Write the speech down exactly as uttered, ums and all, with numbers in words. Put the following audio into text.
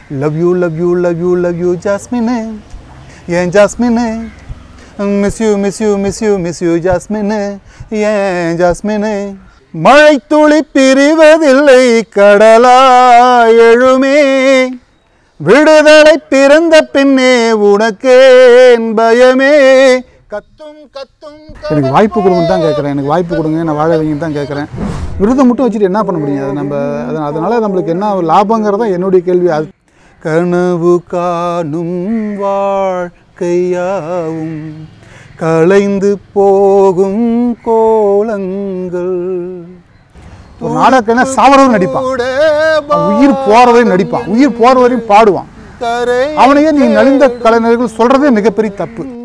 love you love you love you love you ஜாஸ்மினே ஏன் ஜாஸ்மினே miss you miss you miss you miss you ஜாஸ்மினே ஏன் ஜாஸ்மினே மழை துளி பிரிவதில்லை கடலா எழுமே விடுதலை பிறந்த பின்னே உனக்கேன் பயமே கத்தும் கத்தும் எனக்கு வாய்ப்பு கொடுங்கன்னு தான் கேட்குறேன் எனக்கு வாய்ப்பு கொடுங்க நான் வாழ வைங்கன்னு தான் கேட்குறேன் விருதை மட்டும் வச்சுட்டு என்ன பண்ண முடியும் அது நம்ம அது அதனால் நம்மளுக்கு என்ன லாபங்கிறதான் என்னுடைய கேள்வி அது கனவு காணும் வாழ்க்கையாவும் கலைந்து போகும் கோலங்கள் ஒரு நாடகன்னா சாவரவரும் நடிப்பான் உயிர் போறவரையும் நடிப்பான் உயிர் போற வரையும் பாடுவான் அவனையே நீ நலிந்த கலைஞர்கள் சொல்றதே மிகப்பெரிய தப்பு